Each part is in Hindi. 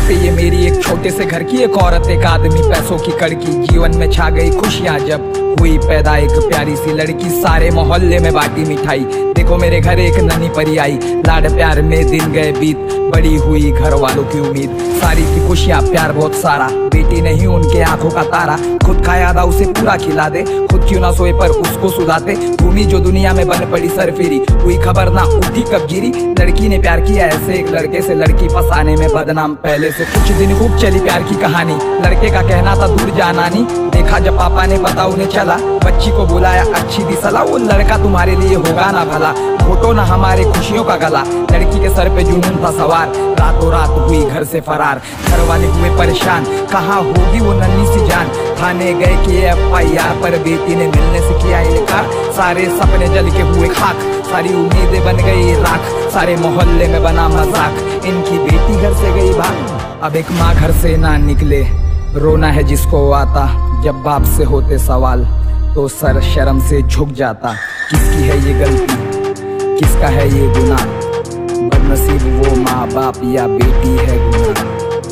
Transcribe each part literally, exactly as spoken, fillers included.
बातें ये मेरी एक छोटे से घर की, एक औरत एक आदमी पैसों की कड़की। जीवन में छा गई खुशियाँ जब हुई पैदा एक प्यारी सी लड़की। सारे मोहल्ले में बांटी मिठाई, देखो मेरे घर एक नन्ही परी आई। लाड प्यार में दिन गए बीत, बड़ी हुई घर वालों की उम्मीद। सारी थी खुशियाँ प्यार बहुत सारा, बेटी नहीं उनके आंखों का तारा। खुद खाया था उसे पूरा खिला दे, खुद क्यों ना सोए पर उसको सुलाते। भूमि जो दुनिया में बन पड़ी सरफिरी, हुई खबर ना उठी कब गिरी। लड़की ने प्यार किया ऐसे एक लड़के से, लड़की फंसाने में बदनाम पहले से। कुछ दिन खूब चली प्यार की कहानी, लड़के का कहना था दूर जाना नहीं। देखा जब पापा ने पता उन्हें चला, बच्ची को बुलाया अच्छी दी सलाह। वो लड़का तुम्हारे लिए होगा ना भला, घोटो ना हमारे खुशियों का गला। लड़की के सर पे जुनून था सवार, रातों रात हुई घर से फरार। घर वाले हुए परेशान, कहाँ होगी वो नन्ही सी जान। थाने गए कि एफ आई आर पर बेटी ने मिलने से किया इनकार। सारे सपने जल के हुए खाक, सारी उम्मीदें बन गई राख। सारे मोहल्ले में बना मजाक, इनकी बेटी घर से गई भाग। अब एक माँ घर से ना निकले, रोना है जिसको आता। जब बाप से होते सवाल तो सर शर्म से झुक जाता। किसकी है ये गलती, किसका है ये गुनाह, बदनसीब वो माँ बाप या बेटी है गुनाह।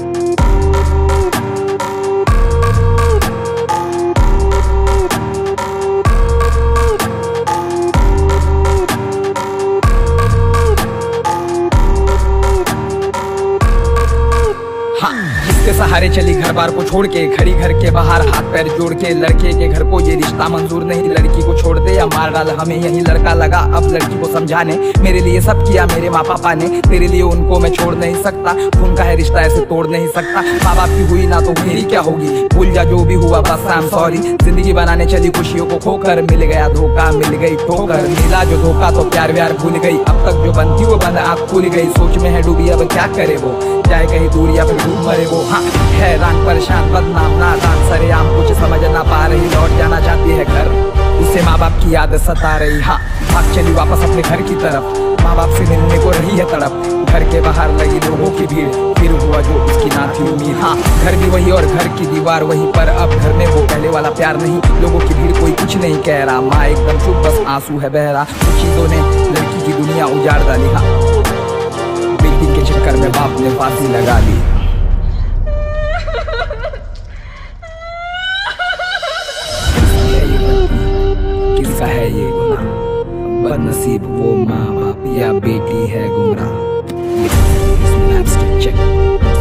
जिसके सहारे चली घर बार को छोड़ के, खड़ी घर के बाहर हाथ पैर जोड़ के। लड़के के घर को ये रिश्ता मंजूर नहीं, लड़की को छोड़ दे या मार डाल हमें यही लड़का लगा अब लड़की को समझाने। मेरे लिए सब किया मेरे माँ पापा ने, तेरे लिए उनको मैं छोड़ नहीं सकता। खून का है रिश्ता ऐसे तोड़ नहीं सकता। माँ बाप की हुई ना तो मेरी क्या होगी, भूल जा जो भी हुआ बस आई एम सॉरी। जिंदगी बनाने चली खुशियों को खोकर, मिल गया धोखा मिल गई ठोकर। मिला जो धोखा तो प्यार व्यार भूल गई, अब तक जो बनती वो बंद आँख खुल गई। सोच में है डूबी अब क्या करे वो, जाए कहीं दूर या फिर डूब मरे वो। हाँ हैरान परेशान बदनाम नादान सरेआम, कुछ समझ ना पा रही, लौट जाना चाहती है घर। उसे माँ बाप की याद सता रही, हाँ भाग चली वापस अपने घर की तरफ। माँ बाप से मिलने को रही है तड़प, घर के बाहर लगी लोगों की भीड़। फिर हुआ जो उसकी ना थी उम्मीद, हाँ घर भी वही और घर की दीवार वही, पर अब घर में वो पहले वाला प्यार नहीं। लोगों की भीड़ कोई कुछ नहीं कह रहा, माँ एकदम चुप बस आंसू है बह रहा। कुछ चीजों ने लड़की की दुनिया उजाड़ डाली, हाँ बेटी के चक्कर में बाप ने फांसी लगा ली। किसका है ये गुनाह, बदनसीब वो माँ बाप या बेटी है गुमराह।